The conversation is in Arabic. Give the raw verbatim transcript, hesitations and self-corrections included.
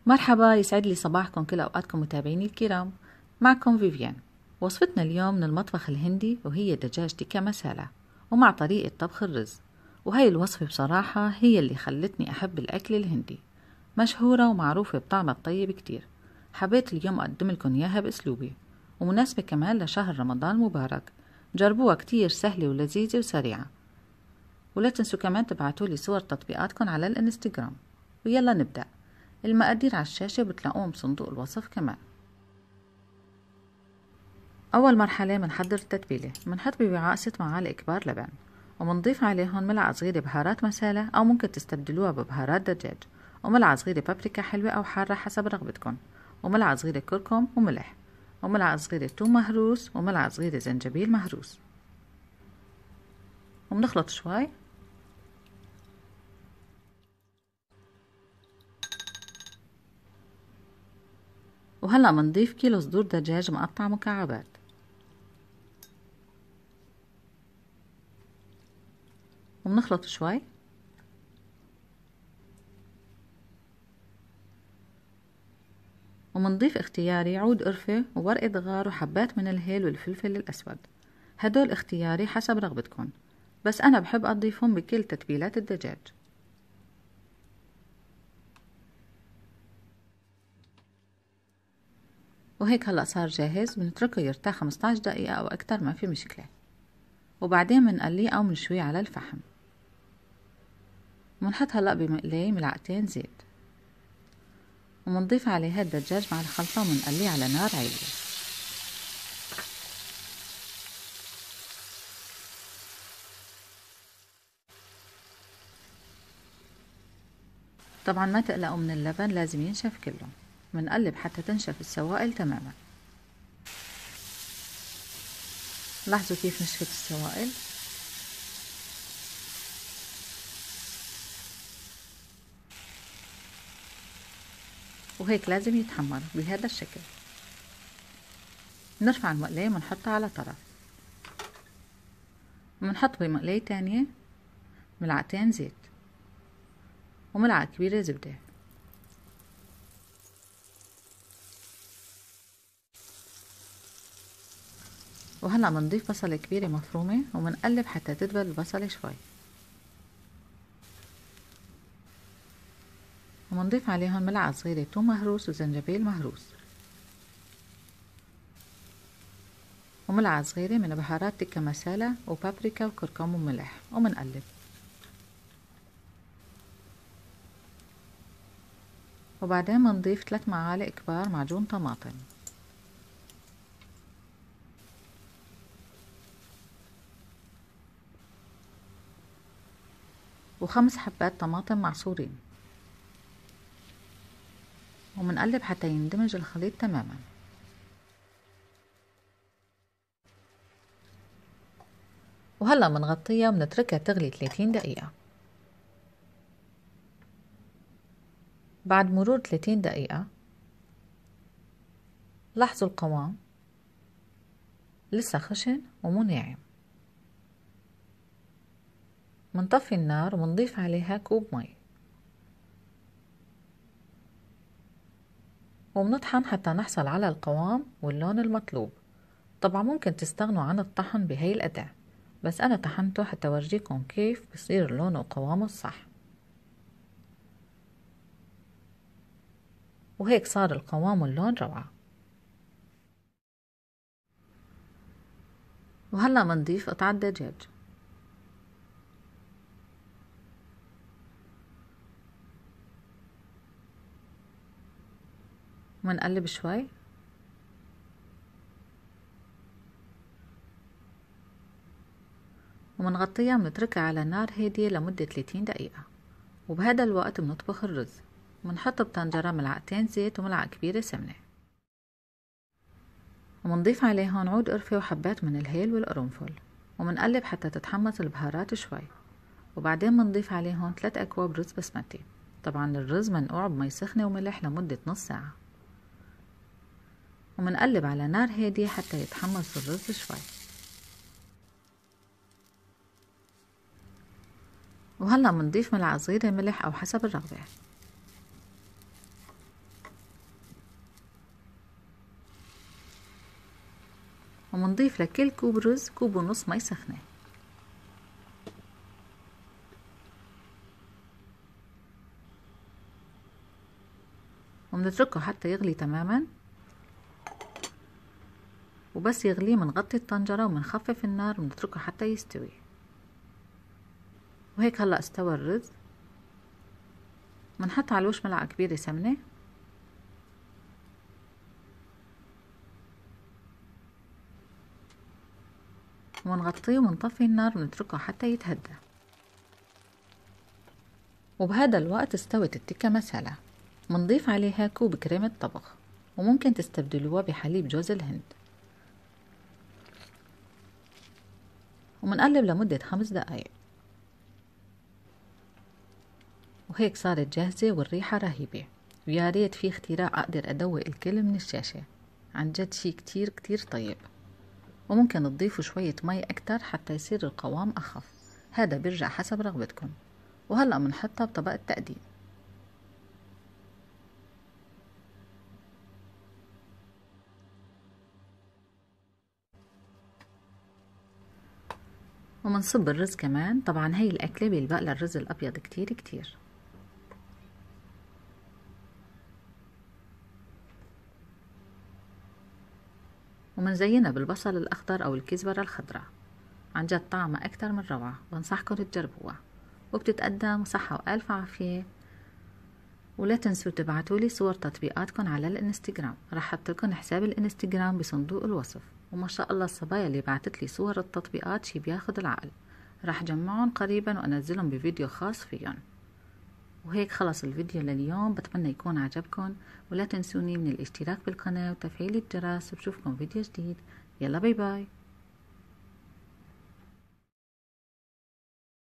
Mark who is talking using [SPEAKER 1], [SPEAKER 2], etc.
[SPEAKER 1] مرحبا، يسعد لي صباحكم كل أوقاتكم متابعيني الكرام. معكم فيفيان. وصفتنا اليوم من المطبخ الهندي وهي دجاج تيكا مسالة ومع طريقة طبخ الرز. وهي الوصفة بصراحة هي اللي خلتني أحب الأكل الهندي، مشهورة ومعروفة بطعمها الطيب كتير. حبيت اليوم أقدم لكم إياها بأسلوبي، ومناسبة كمان لشهر رمضان المبارك. جربوها، كتير سهلة ولذيذة وسريعة. ولا تنسوا كمان تبعتولي صور تطبيقاتكم على الانستغرام. ويلا نبدأ. المقادير على الشاشة بتلاقوهم بصندوق الوصف كمان. أول مرحلة منحضر التتبيلة. منحط بوعاء ست معالق كبار لبن، ومنضيف عليهم ملعقة صغيرة بهارات مسالة أو ممكن تستبدلوها ببهارات دجاج، وملعقة صغيرة بابريكا حلوة أو حارة حسب رغبتكم، وملعقة صغيرة كركم وملح، وملعقة صغيرة توم مهروس، وملعقة صغيرة زنجبيل مهروس. ومنخلط شوي. وهلأ منضيف كيلو صدور دجاج مقطع مكعبات، ومنخلط شوي. ومنضيف اختياري عود قرفة وورقة غار وحبات من الهيل والفلفل الأسود، هدول اختياري حسب رغبتكم، بس أنا بحب أضيفهم بكل تتبيلات الدجاج. وهيك هلأ صار جاهز، بنتركه يرتاح خمسطعش دقيقة أو أكتر، ما في مشكلة. وبعدين منقليه أو منشويه على الفحم. ومنحط هلأ بمقلاية ملعقتين زيت، ومنضيف عليها الدجاج مع الخلطة ومنقليه على نار عالية. طبعا ما تقلقوا من اللبن، لازم ينشف كله. منقلب حتى تنشف السوائل تماما. لاحظوا كيف نشفت السوائل. وهيك لازم يتحمر بهذا الشكل. نرفع المقلاية ونحطها على طرف، ومنحط بمقلاية تانية ملعقتين زيت وملعقة كبيرة زبدة. وهلأ منضيف بصلة كبيرة مفرومة ومنقلب حتى تدبل البصلة شوي، ومنضيف عليهم ملعقة صغيرة توم مهروس وزنجبيل مهروس، وملعقة صغيرة من بهارات تكة مسالة وبابريكا وكركم وملح، ومنقلب. وبعدين منضيف ثلاث معالق كبار معجون طماطم، وخمس حبات طماطم معصورين، ومنقلب حتى يندمج الخليط تماما. وهلأ منغطيها ومنتركها تغلي ثلاثين دقيقة. بعد مرور ثلاثين دقيقة لاحظوا القوام لسه خشن ومو ناعم. منطفي النار ومنضيف عليها كوب مي، ومنطحن حتى نحصل على القوام واللون المطلوب. طبعا ممكن تستغنوا عن الطحن بهي الأداة، بس أنا طحنته حتى أورجيكم كيف بصير لونه وقوامه الصح. وهيك صار القوام واللون روعة. وهلأ منضيف قطعة دجاج، ومنقلب شوي. ومنغطيها ومنتركها على نار هادية لمدة ثلاثين دقيقة. وبهذا الوقت بنطبخ الرز. منحط بطنجرة ملعقتين زيت وملعقة كبيرة سمنة، ومنضيف عليهم عود قرفة وحبات من الهيل والقرنفل، ومنقلب حتى تتحمص البهارات شوي. وبعدين منضيف عليهم ثلاث أكواب رز بسمتي. طبعا الرز منقوع بمي سخنة وملح لمدة نص ساعة، ومنقلب على نار هادية حتى يتحمص الرز شوي. وهلأ منضيف ملعقة صغيرة ملح أو حسب الرغبة. ومنضيف لكل كوب رز كوب ونص مي سخنة. ومنتركه حتى يغلي تماما، وبس يغلي منغطي الطنجرة ومنخفف النار ونتركه حتى يستوي. وهيك هلأ استوى الرز. منحط على الوش ملعقة كبيرة سمنة، ومنغطيه ومنطفي النار ونتركه حتى يتهدى. وبهذا الوقت استوت التكة مسالة. منضيف عليها كوب كريمة طبخ، وممكن تستبدلوها بحليب جوز الهند، ومنقلب لمدة خمس دقايق. وهيك صارت جاهزة والريحة رهيبة، ويا ريت في اختراع أقدر أدوق الكل من الشاشة. عن جد شي كتير كتير طيب. وممكن تضيفوا شوية مي أكتر حتى يصير القوام أخف، هذا بيرجع حسب رغبتكم. وهلأ منحطها بطبق التقديم. ومنصب الرز كمان. طبعا هاي الأكلة بيلبق لها الرز الأبيض كتير كتير. ومنزينها بالبصل الأخضر أو الكزبرة الخضراء. عن جد طعمها أكتر من روعة، بنصحكم تجربوها. وبتتقدم صحة وألف عافية. ولا تنسوا تبعتولي صور تطبيقاتكم على الانستغرام، راح احطلكم حساب الانستغرام بصندوق الوصف. وما شاء الله الصبايا اللي بعتتلي صور التطبيقات شي بياخد العقل. راح جمعهم قريبا وانزلهم بفيديو خاص فيهم. وهيك خلص الفيديو لليوم، بتمنى يكون عجبكم. ولا تنسوني من الاشتراك بالقناة وتفعيل الجرس. بشوفكم فيديو جديد. يلا باي باي.